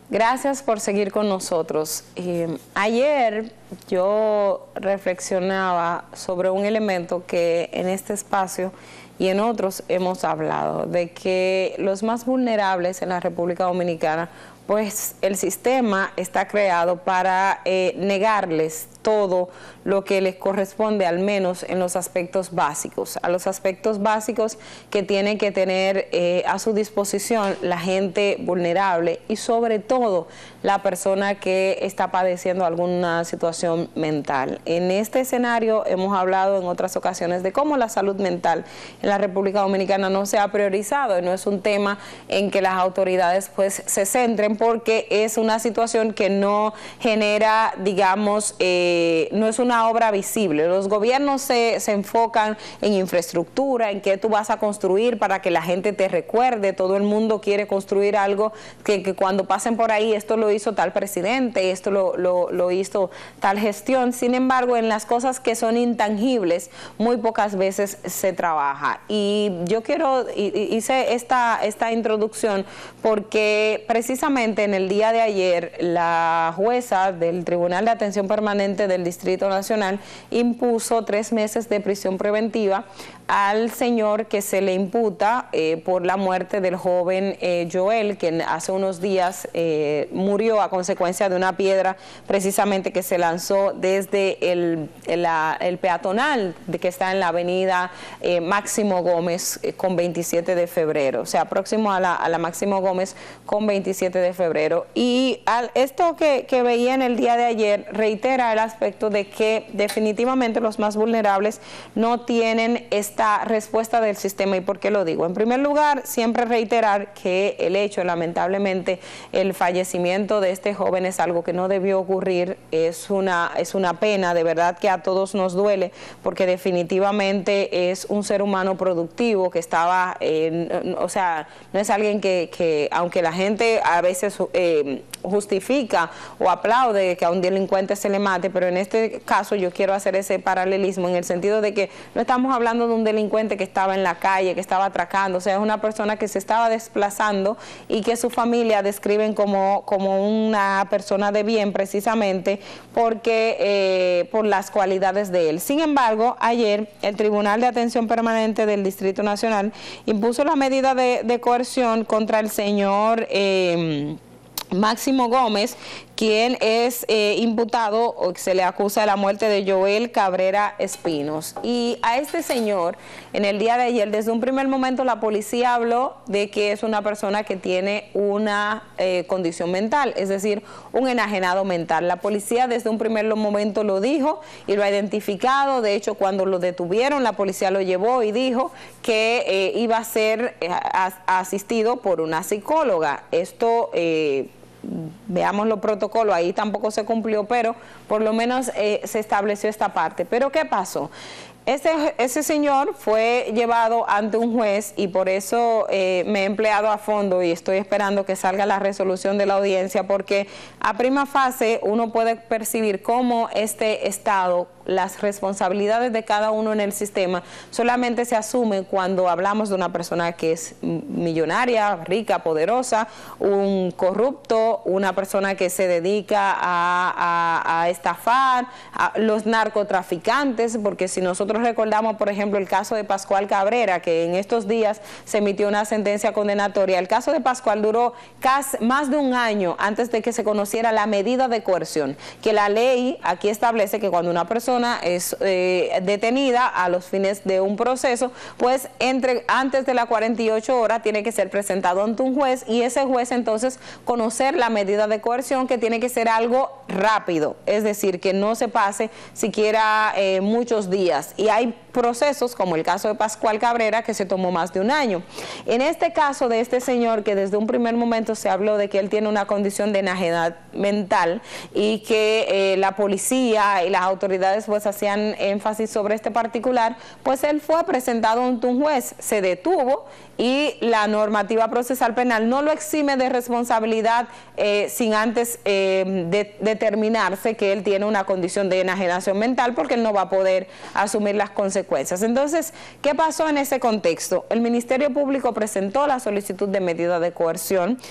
Gracias por seguir con nosotros. Ayer yo reflexionaba sobre un elemento que en este espacio y en otros hemos hablado, de que los más vulnerables en la República Dominicana, pues el sistema está creado para negarles todo lo que les corresponde, al menos en los aspectos básicos, a los aspectos básicos que tiene que tener a su disposición la gente vulnerable y sobre todo la persona que está padeciendo alguna situación mental. En este escenario hemos hablado en otras ocasiones de cómo la salud mental en la República Dominicana no se ha priorizado y no es un tema en que las autoridades pues se centren, porque es una situación que no genera, digamos, no es una obra visible. Los gobiernos se enfocan en infraestructura, en qué tú vas a construir para que la gente te recuerde. Todo el mundo quiere construir algo que cuando pasen por ahí, esto lo hizo tal presidente, esto lo hizo tal gestión. Sin embargo, en las cosas que son intangibles, muy pocas veces se trabaja. Y yo hice esta introducción porque precisamente en el día de ayer la jueza del Tribunal de Atención Permanente del Distrito Nacional impuso 3 meses de prisión preventiva al señor que se le imputa por la muerte del joven Joel, que hace unos días murió a consecuencia de una piedra precisamente que se lanzó desde el peatonal que está en la avenida Máximo Gómez con 27 de febrero, o sea, próximo a la Máximo Gómez con 27 de febrero. Y esto que veía en el día de ayer reitera el aspecto de que definitivamente los más vulnerables no tienen esta respuesta del sistema. ¿Y por qué lo digo? En primer lugar, siempre reiterar que el hecho, lamentablemente, el fallecimiento de este joven es algo que no debió ocurrir, es una pena, de verdad que a todos nos duele, porque definitivamente es un ser humano productivo que estaba, o sea, no es alguien que aunque la gente a veces justifica o aplaude que a un delincuente se le mate, pero en este caso yo quiero hacer ese paralelismo en el sentido de que no estamos hablando de un delincuente que estaba en la calle, que estaba atracando, o sea, es una persona que se estaba desplazando y que su familia describen como una persona de bien, precisamente porque por las cualidades de él. Sin embargo, ayer el Tribunal de Atención Permanente del Distrito Nacional impuso la medida de coerción contra el señor Máximo Gómez, quien es imputado o se le acusa de la muerte de Joel Cabrera Espinos. Y a este señor, en el día de ayer, desde un primer momento la policía habló de que es una persona que tiene una condición mental, es decir, un enajenado mental. La policía desde un primer momento lo dijo y lo ha identificado. De hecho, cuando lo detuvieron, la policía lo llevó y dijo que iba a ser asistido por una psicóloga. Esto veamos los protocolos, ahí tampoco se cumplió, pero por lo menos se estableció esta parte. Pero ¿qué pasó? Ese señor fue llevado ante un juez y por eso me he empleado a fondo y estoy esperando que salga la resolución de la audiencia, porque a prima fase uno puede percibir cómo este Estado, las responsabilidades de cada uno en el sistema solamente se asumen cuando hablamos de una persona que es millonaria, rica, poderosa, un corrupto, una persona que se dedica a estafar, a los narcotraficantes, porque si nosotros recordamos, por ejemplo, el caso de Pascual Cabrera, que en estos días se emitió una sentencia condenatoria, el caso de Pascual duró casi más de un año antes de que se conociera la medida de coerción, que la ley aquí establece que cuando una persona es detenida a los fines de un proceso, pues antes de las 48 horas tiene que ser presentado ante un juez y ese juez entonces conocer la medida de coerción, que tiene que ser algo rápido, es decir, que no se pase siquiera muchos días. Y hay procesos, como el caso de Pascual Cabrera, que se tomó más de un año. En este caso de este señor, que desde un primer momento se habló de que él tiene una condición de enajenad mental y que la policía y las autoridades pues hacían énfasis sobre este particular, pues él fue presentado ante un juez, se detuvo y la normativa procesal penal no lo exime de responsabilidad sin antes determinarse que él tiene una condición de enajenación mental, porque él no va a poder asumir las consecuencias. Entonces, ¿qué pasó en ese contexto? El Ministerio Público presentó la solicitud de medida de coerción.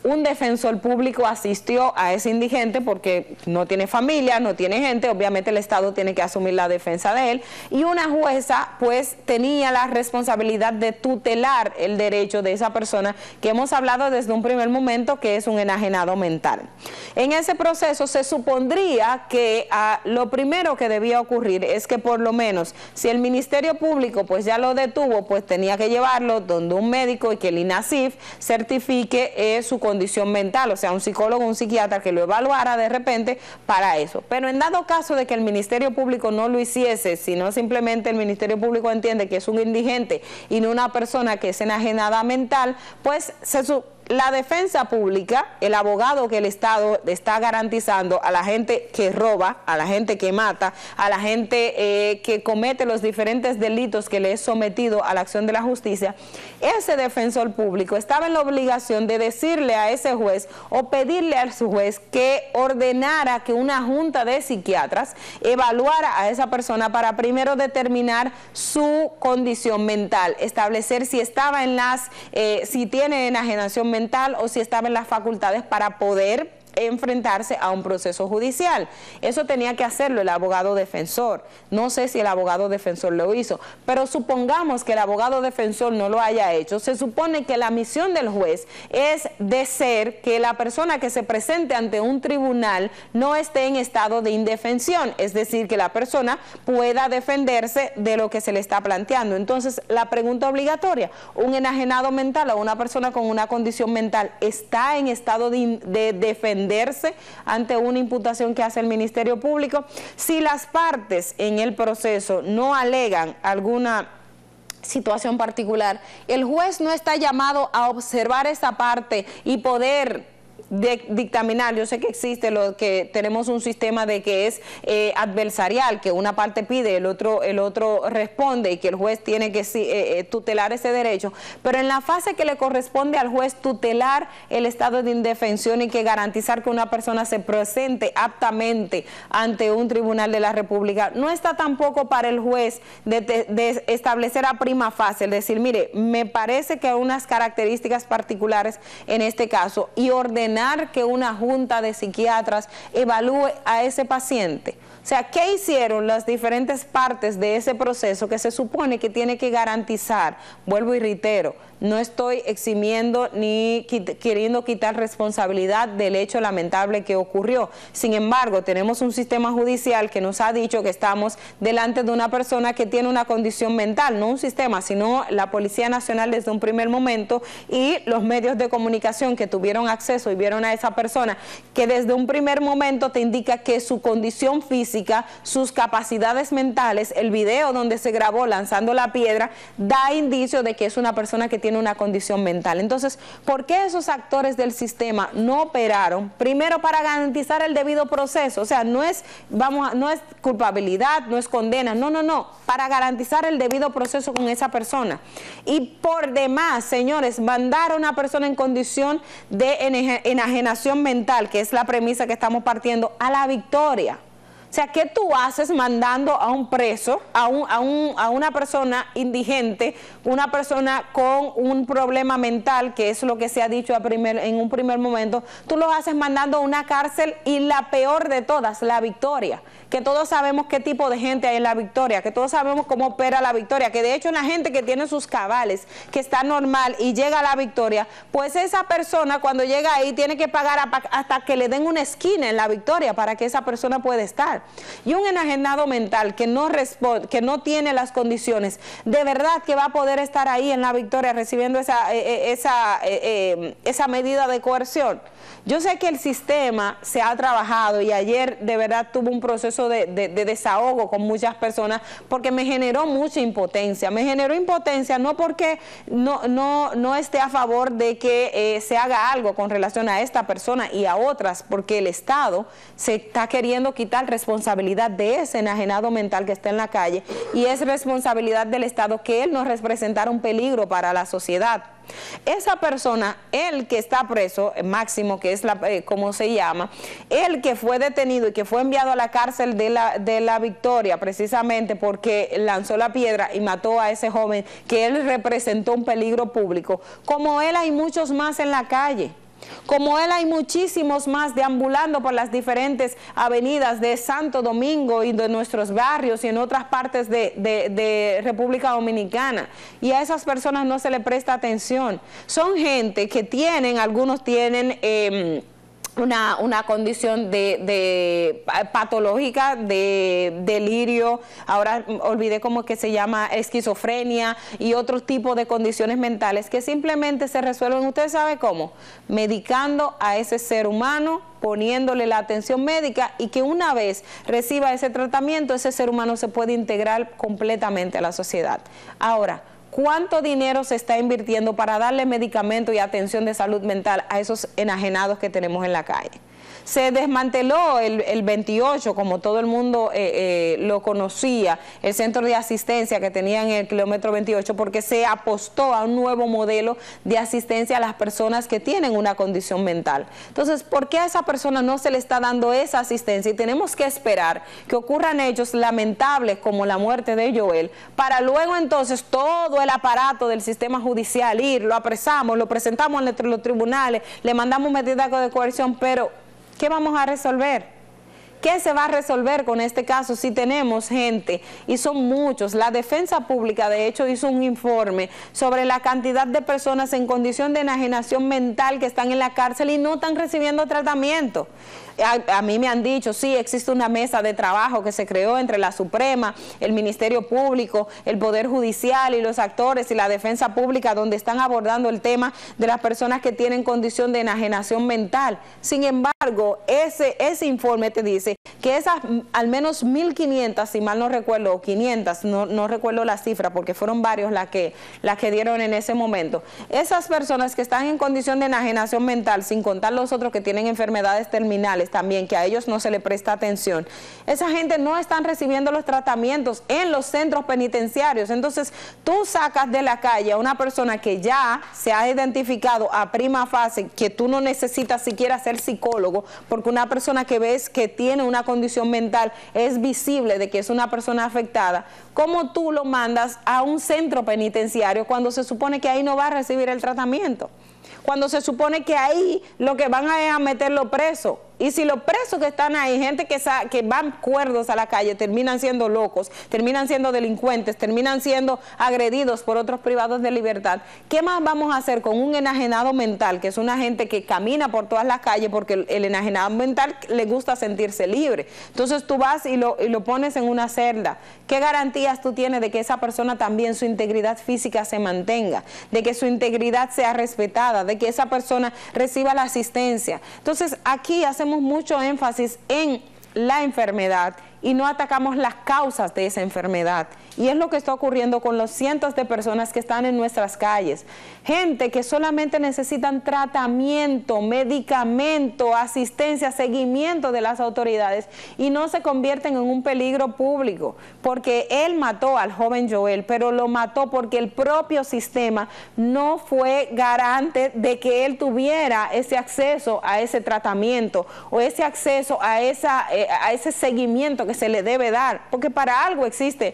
un defensor público asistió a ese indigente porque no tiene familia, no tiene gente, obviamente el Estado tiene que asumir la defensa de él, y una jueza pues tenía la responsabilidad de tutelar el derecho de esa persona que hemos hablado desde un primer momento, que es un enajenado mental. En ese proceso se supondría que lo primero que debía ocurrir es que por lo menos si el Ministerio Público pues ya lo detuvo, pues tenía que llevarlo donde un médico y que el INASIF certifique su condición mental, o sea, un psicólogo, un psiquiatra que lo evaluara de repente para eso. Pero en dado caso de que el Ministerio Público no lo hiciese, sino simplemente el Ministerio Público entiende que es un indigente y no una persona que es enajenada mental, pues la defensa pública, el abogado que el Estado está garantizando a la gente que roba, a la gente que mata, a la gente que comete los diferentes delitos que le es sometido a la acción de la justicia, ese defensor público estaba en la obligación de decirle a ese juez o pedirle a su juez que ordenara que una junta de psiquiatras evaluara a esa persona para primero determinar su condición mental, establecer si estaba en si tiene enajenación mental o si estaba en las facultades para poder enfrentarse a un proceso judicial. Eso tenía que hacerlo el abogado defensor. No sé si el abogado defensor lo hizo, pero supongamos que el abogado defensor no lo haya hecho. Se supone que la misión del juez es de ser que la persona que se presente ante un tribunal no esté en estado de indefensión, es decir, que la persona pueda defenderse de lo que se le está planteando. Entonces, la pregunta obligatoria, ¿un enajenado mental o una persona con una condición mental está en estado de defenderse ante una imputación que hace el Ministerio Público? Si las partes en el proceso no alegan alguna situación particular, el juez no está llamado a observar esa parte y poder dictaminar. Yo sé que existe lo que tenemos un sistema de que es adversarial, que una parte pide, el otro responde y que el juez tiene que tutelar ese derecho, pero en la fase que le corresponde al juez tutelar el estado de indefensión y que garantizar que una persona se presente aptamente ante un tribunal de la República, no está tampoco para el juez de establecer a prima fase, es decir, mire, me parece que hay unas características particulares en este caso y ordenar que una junta de psiquiatras evalúe a ese paciente. O sea, ¿qué hicieron las diferentes partes de ese proceso que se supone que tiene que garantizar? Vuelvo y reitero, no estoy eximiendo ni queriendo quitar responsabilidad del hecho lamentable que ocurrió. Sin embargo, tenemos un sistema judicial que nos ha dicho que estamos delante de una persona que tiene una condición mental, no un sistema, sino la Policía Nacional desde un primer momento y los medios de comunicación que tuvieron acceso y vieron a esa persona, que desde un primer momento te indica que su condición física, sus capacidades mentales, el video donde se grabó lanzando la piedra, da indicio de que es una persona que tiene una condición mental. Entonces, ¿por qué esos actores del sistema no operaron? Primero, para garantizar el debido proceso. O sea, no es culpabilidad, no es condena, no, para garantizar el debido proceso con esa persona. Y por demás, señores, mandar a una persona en condición de enajenación mental, que es la premisa que estamos partiendo, a la victoria. O sea, ¿qué tú haces mandando a un preso, a una persona indigente, una persona con un problema mental, que es lo que se ha dicho en un primer momento? Tú lo haces mandando a una cárcel y la peor de todas, la Victoria, que todos sabemos qué tipo de gente hay en la Victoria, que todos sabemos cómo opera la Victoria, que de hecho la gente que tiene sus cabales, que está normal y llega a la Victoria, pues esa persona cuando llega ahí tiene que pagar hasta que le den una esquina en la Victoria para que esa persona pueda estar. Y un enajenado mental que no responde, que no tiene las condiciones, de verdad que va a poder estar ahí en la Victoria recibiendo esa medida de coerción. Yo sé que el sistema se ha trabajado y ayer de verdad tuvo un proceso de desahogo con muchas personas porque me generó mucha impotencia. Me generó impotencia no porque no esté a favor de que se haga algo con relación a esta persona y a otras, porque el Estado se está queriendo quitar responsabilidad de ese enajenado mental que está en la calle y es responsabilidad del Estado que él no representara un peligro para la sociedad. Esa persona, el que está preso, Máximo, que es como se llama, el que fue detenido y que fue enviado a la cárcel de la Victoria precisamente porque lanzó la piedra y mató a ese joven que él representó un peligro público, como él hay muchos más en la calle. Como él hay muchísimos más deambulando por las diferentes avenidas de Santo Domingo y de nuestros barrios y en otras partes de República Dominicana. Y a esas personas no se le presta atención. Son gente que tienen, algunos tienen una condición de patológica, de delirio, ahora olvidé cómo que se llama, esquizofrenia y otro tipo de condiciones mentales que simplemente se resuelven, ¿usted sabe cómo? Medicando a ese ser humano, poniéndole la atención médica, y que una vez reciba ese tratamiento, ese ser humano se puede integrar completamente a la sociedad. Ahora, ¿cuánto dinero se está invirtiendo para darle medicamento y atención de salud mental a esos enajenados que tenemos en la calle? Se desmanteló el 28, como todo el mundo lo conocía, el centro de asistencia que tenía en el kilómetro 28, porque se apostó a un nuevo modelo de asistencia a las personas que tienen una condición mental. Entonces, ¿por qué a esa persona no se le está dando esa asistencia? Y tenemos que esperar que ocurran hechos lamentables como la muerte de Joel, para luego entonces todo el aparato del sistema judicial ir, lo apresamos, lo presentamos ante los tribunales, le mandamos medidas de coerción, pero ¿qué vamos a resolver? ¿Qué se va a resolver con este caso si tenemos gente, y son muchos? La defensa pública, de hecho, hizo un informe sobre la cantidad de personas en condición de enajenación mental que están en la cárcel y no están recibiendo tratamiento. A mí me han dicho, sí, existe una mesa de trabajo que se creó entre la Suprema, el Ministerio Público, el Poder Judicial y los actores y la defensa pública, donde están abordando el tema de las personas que tienen condición de enajenación mental. Sin embargo, ese informe te dice que esas al menos 1.500, si mal no recuerdo, o 500, no recuerdo la cifra porque fueron varios las que dieron en ese momento, esas personas que están en condición de enajenación mental, sin contar los otros que tienen enfermedades terminales también, que a ellos no se le presta atención, esa gente no están recibiendo los tratamientos en los centros penitenciarios. Entonces tú sacas de la calle a una persona que ya se ha identificado a prima fase, que tú no necesitas siquiera ser psicólogo, porque una persona que ves que tiene una condición mental es visible de que es una persona afectada. ¿Cómo tú lo mandas a un centro penitenciario cuando se supone que ahí no va a recibir el tratamiento? Cuando se supone que ahí lo que van a es a meterlo preso. Y si los presos que están ahí, gente que van cuerdos a la calle, terminan siendo locos, terminan siendo delincuentes, terminan siendo agredidos por otros privados de libertad, ¿qué más vamos a hacer con un enajenado mental, que es una gente que camina por todas las calles porque el enajenado mental le gusta sentirse libre? Entonces tú vas y lo pones en una celda. ¿Qué garantías tú tienes de que esa persona también su integridad física se mantenga, de que su integridad sea respetada, de que esa persona reciba la asistencia? Entonces aquí hacemos mucho énfasis en la enfermedad y no atacamos las causas de esa enfermedad. Y es lo que está ocurriendo con los cientos de personas que están en nuestras calles. Gente que solamente necesitan tratamiento, medicamento, asistencia, seguimiento de las autoridades y no se convierten en un peligro público. Porque él mató al joven Joel, pero lo mató porque el propio sistema no fue garante de que él tuviera ese acceso a ese tratamiento o ese acceso a ese seguimiento que se le debe dar. Porque para algo existe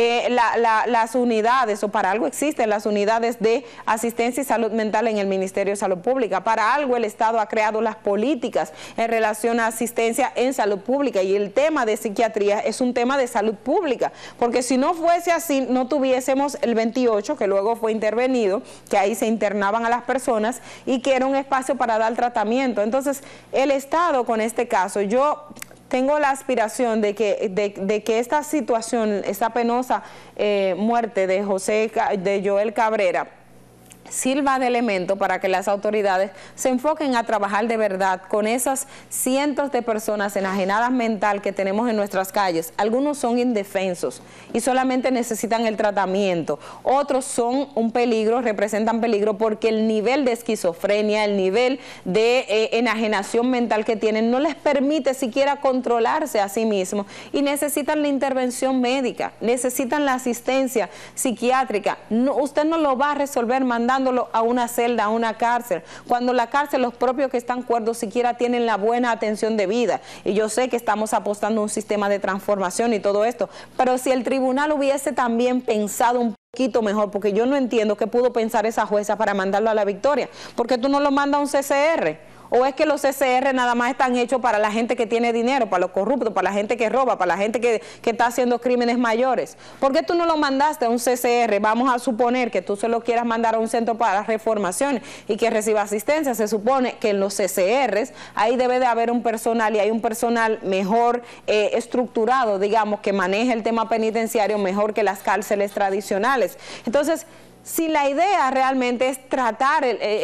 las unidades, o para algo existen las unidades de asistencia y salud mental en el Ministerio de Salud Pública. Para algo el Estado ha creado las políticas en relación a asistencia en salud pública, y el tema de psiquiatría es un tema de salud pública, porque si no fuese así no tuviésemos el 28, que luego fue intervenido, que ahí se internaban a las personas y que era un espacio para dar tratamiento. Entonces el Estado, con este caso, yo tengo la aspiración de que esta situación, esta penosa muerte de Joel Cabrera, sirva de elemento para que las autoridades se enfoquen a trabajar de verdad con esas cientos de personas enajenadas mental que tenemos en nuestras calles. Algunos son indefensos y solamente necesitan el tratamiento. Otros son un peligro, representan peligro porque el nivel de esquizofrenia, el nivel de enajenación mental que tienen no les permite siquiera controlarse a sí mismos y necesitan la intervención médica, necesitan la asistencia psiquiátrica. No, usted no lo va a resolver mandando a una celda, a una cárcel, cuando la cárcel, los propios que están cuerdos siquiera tienen la buena atención de vida. Y yo sé que estamos apostando a un sistema de transformación y todo esto, pero si el tribunal hubiese también pensado un poquito mejor, porque yo no entiendo qué pudo pensar esa jueza para mandarlo a la Victoria. ¿Por qué tú no lo mandas a un CCR? ¿O es que los CCR nada más están hechos para la gente que tiene dinero, para los corruptos, para la gente que roba, para la gente que está haciendo crímenes mayores? ¿Por qué tú no lo mandaste a un CCR? Vamos a suponer que tú se lo quieras mandar a un centro para reformación y que reciba asistencia. Se supone que en los CCRs ahí debe de haber un personal, y hay un personal mejor estructurado, digamos, que maneje el tema penitenciario mejor que las cárceles tradicionales. Entonces, si la idea realmente es tratar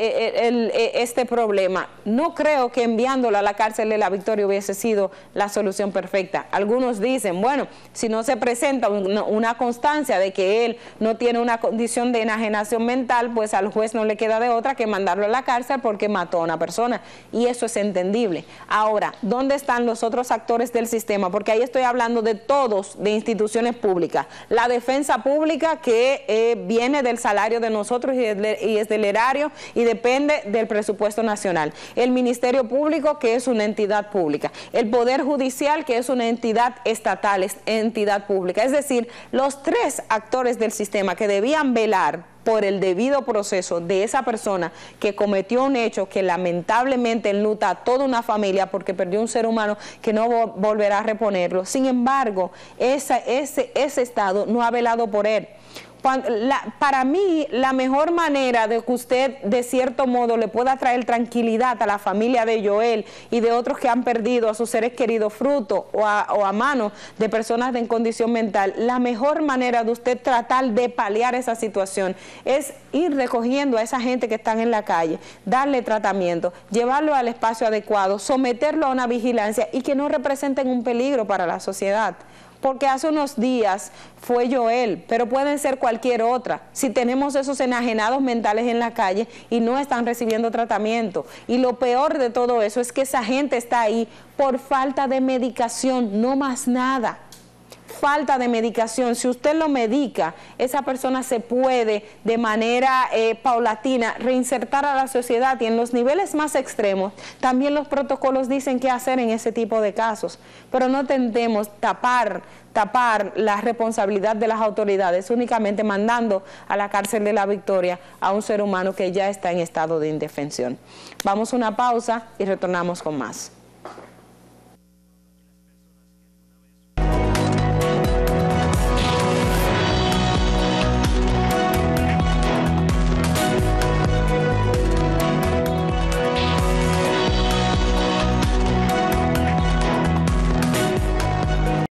este problema, no creo que enviándolo a la cárcel de la Victoria hubiese sido la solución perfecta. Algunos dicen, bueno, si no se presenta una constancia de que él no tiene una condición de enajenación mental, pues al juez no le queda de otra que mandarlo a la cárcel porque mató a una persona. Y eso es entendible. Ahora, ¿dónde están los otros actores del sistema? Porque ahí estoy hablando de todos, de instituciones públicas. La defensa pública, que viene del salario de nosotros y es del erario y depende del presupuesto nacional. El Ministerio Público, que es una entidad pública. El Poder Judicial, que es una entidad estatal, es entidad pública. Es decir, los tres actores del sistema que debían velar por el debido proceso de esa persona que cometió un hecho que lamentablemente enluta a toda una familia porque perdió un ser humano que no volverá a reponerlo. Sin embargo, ese Estado no ha velado por él. Para mí, la mejor manera de que usted, de cierto modo, le pueda traer tranquilidad a la familia de Joel y de otros que han perdido a sus seres queridos fruto o a manos de personas en condición mental, la mejor manera de usted tratar de paliar esa situación es ir recogiendo a esa gente que están en la calle, darle tratamiento, llevarlo al espacio adecuado, someterlo a una vigilancia y que no representen un peligro para la sociedad. Porque hace unos días fue Joel, pero pueden ser cualquier otra. Si tenemos esos enajenados mentales en la calle y no están recibiendo tratamiento. Y lo peor de todo eso es que esa gente está ahí por falta de medicación, no más nada. Falta de medicación. Si usted lo medica, esa persona se puede de manera paulatina reinsertar a la sociedad, y en los niveles más extremos también los protocolos dicen qué hacer en ese tipo de casos. Pero no tentemos tapar la responsabilidad de las autoridades únicamente mandando a la cárcel de la Victoria a un ser humano que ya está en estado de indefensión. Vamos a una pausa y retornamos con más.